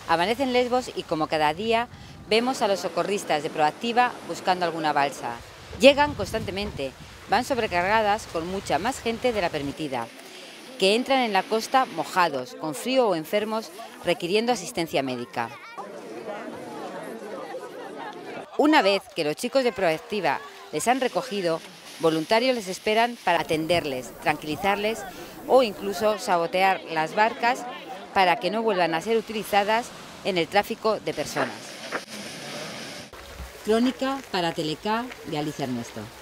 Amanece en Lesbos y como cada día vemos a los socorristas de Proactiva buscando alguna balsa. Llegan constantemente, van sobrecargadas con mucha más gente de la permitida, que entran en la costa mojados, con frío o enfermos, requiriendo asistencia médica. Una vez que los chicos de Proactiva les han recogido, voluntarios les esperan para atenderles, tranquilizarles o incluso sabotear las barcas para que no vuelvan a ser utilizadas en el tráfico de personas. Crónica para Telecá de Alicia Ernesto.